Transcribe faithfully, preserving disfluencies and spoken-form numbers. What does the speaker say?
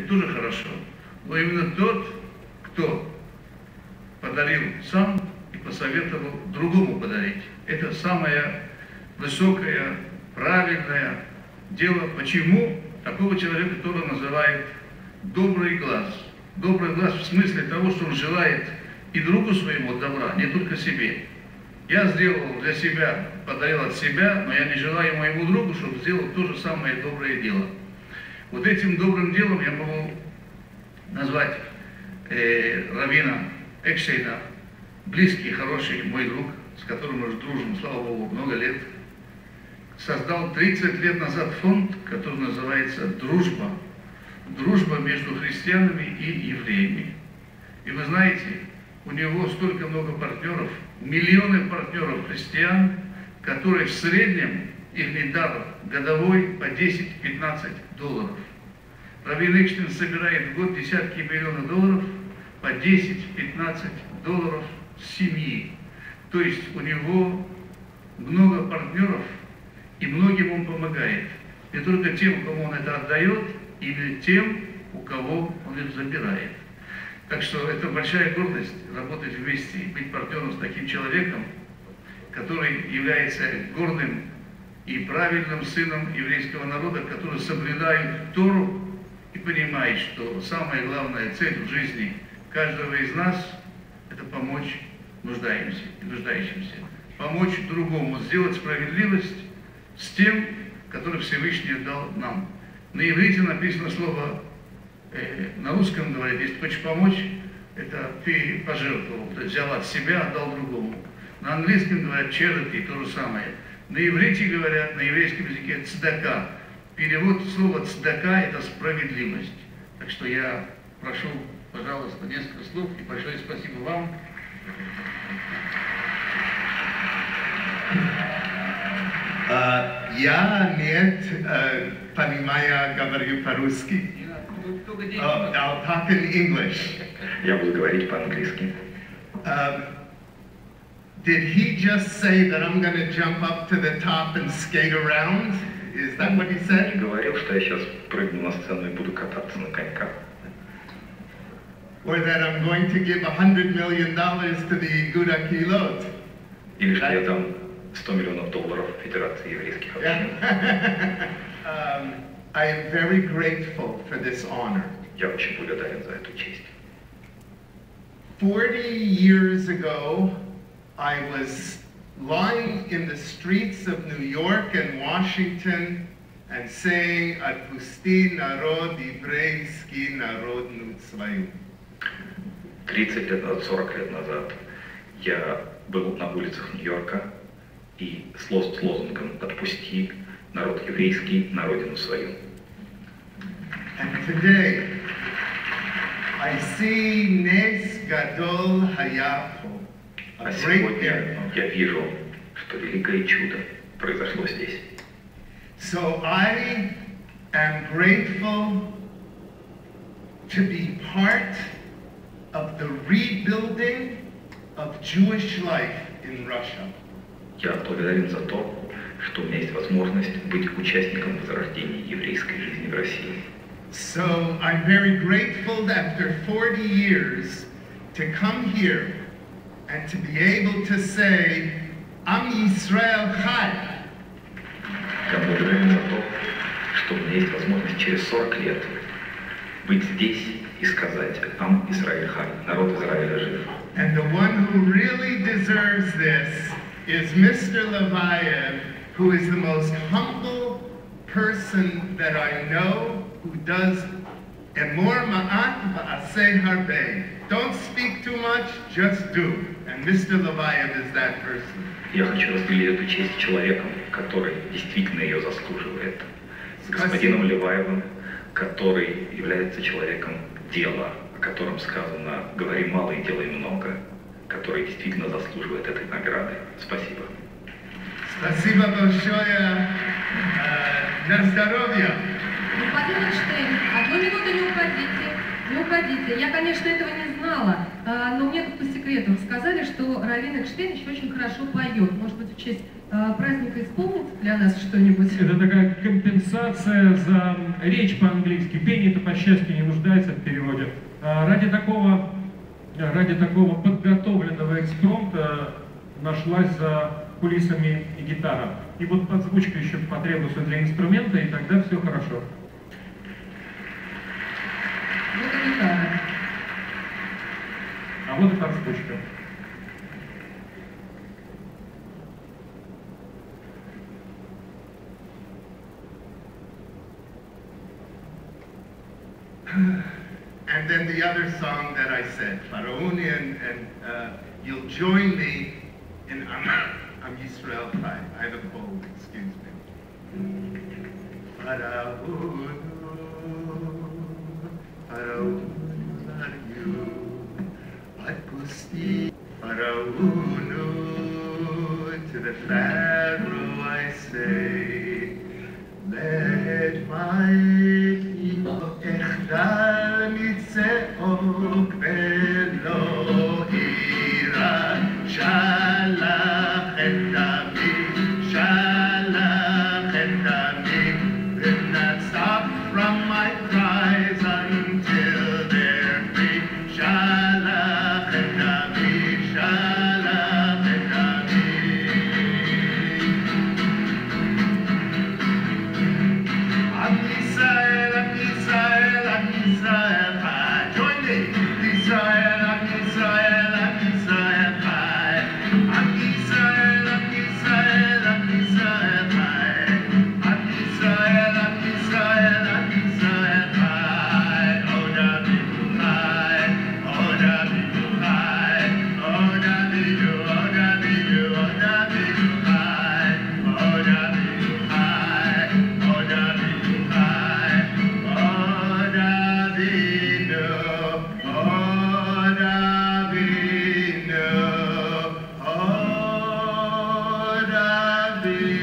тоже хорошо. Но именно тот, кто подарил сам и посоветовал другому подарить. Это самое высокое, правильное дело. Почему такого человека тоже называют добрый глаз? Добрый глаз в смысле того, что он желает и другу своему добра, не только себе. Я сделал для себя, подарил от себя, но я не желаю моему другу, чтобы сделал то же самое доброе дело. Вот этим добрым делом я могу назвать э, раввина Экшейна, близкий, хороший мой друг, с которым мы дружим, слава Богу, много лет, создал тридцать лет назад фонд, который называется «Дружба». Дружба между христианами и евреями. И вы знаете, у него столько много партнеров, миллионы партнеров христиан, которые в среднем, их дар годовой по десять-пятнадцать долларов. Раввин Экштейн собирает в год десятки миллионов долларов по десять-пятнадцать долларов с семьи. То есть у него много партнеров, и многим он помогает. Не только тем, кому он это отдает, или тем, у кого он это забирает. Так что это большая гордость работать вместе, быть партнером с таким человеком, который является гордым и правильным сыном еврейского народа, который соблюдает Тору и понимает, что самая главная цель в жизни каждого из нас – это помочь нуждающимся, нуждающимся, помочь другому, сделать справедливость с тем, который Всевышний дал нам. На иврите написано слово, э, на русском говорит, если хочешь помочь, это ты пожертвовал, то есть взял от себя, отдал другому. На английском говорят charity, то же самое. На иврите говорят, на еврейском языке цдака. Перевод слова цдака – это справедливость. Так что я прошу, пожалуйста, несколько слов и большое спасибо вам. Uh, я нет, uh, понимаю, говорю по-русски. Uh, I'll talk in English. Я буду говорить по-английски. Uh, did he just say that I'm going to jump up to the top and skate around? Is that what he said? Он говорил, что я сейчас прыгну на сцену и буду кататься на коньках. Or that I'm going to give a hundred million dollars to the Guda Kilot? Или что я дам сто миллионов долларов Федерации еврейских общин. um, I am very grateful for this honor. Я очень благодарен за эту честь. Forty years ago, I was lying in the streets of New York and Washington and saying, "Отпусти народ еврейский народную свою." тридцать лет назад, сорок лет назад я был на улицах Нью-Йорка и с лозунгом «Отпусти народ еврейский на родину свою». And today, I see Nes Gadol Hayafo, А a great сегодня miracle. я вижу, что великое чудо произошло здесь. So I am grateful to be part of the rebuilding of Jewish life in Russia. Я благодарен за то, что у меня есть возможность быть участником возрождения еврейской жизни в России. So I'm very grateful that after forty years to come here and to be able to say, Am Yisrael Chai. Я благодарен за то, что у меня есть возможность через сорок лет быть здесь и сказать «Ам Исраэль Хай», народ Израиля жив. And the one who really deserves this is Mister Levayev, who is the most humble person that I know, who does Emor Ma'at Va'aseh Harbe. Don't speak too much, just do. And Mister Levayev is that person. Я хочу разделить эту честь с человеком, который действительно ее заслуживает, с господином Леваевым, который является человеком дела, о котором сказано «говори мало и делай много», который действительно заслуживает этой награды. Спасибо. Спасибо большое. На здоровье. Господин Экштейн, одну минуту не уходите. Не погодите, я, конечно, этого не знала, но мне тут по секрету рассказали, что Раввин Экштейн еще очень хорошо поет. Может быть, в честь праздника исполнится для нас что-нибудь? Это такая компенсация за речь по-английски. Пение-то, по счастью, не нуждается в переводе. Ради такого, ради такого подготовленного экспромта нашлась за кулисами и гитара. И вот подзвучка еще потребуется для инструмента, и тогда все хорошо. Вот и гитара. А вот и подзвучка. And then the other song that I said, Faraoni, and, and uh, you'll join me in Am, Am Yisrael Chai. I have a cold, excuse me. Faraoni, Faraoni, Atpusti, Faraoni, to the Pharaoh I say, let my Echtal mitzeok velo ira, shalach et dami, shalach et dami, will not stop from my cries until they're free. Shalach et dami, shalach et dami. Am Yisrael, Am Yisrael, Am Yisrael Chai. Join me. Yisrael, Am Yisrael, Am Yisrael Chai. Am Yisrael, Am Yisrael, Am Yisrael Chai. Am Yisrael, Am Yisrael, Am Yisrael Chai. Oh, Davidu Chai. Oh, Davidu Chai. Oh, Davidu, oh, Davidu, oh, Davidu Chai. Oh, Davidu Chai. Oh, Davidu Chai. Oh, Davidu, oh, Davidu, oh, Davidu.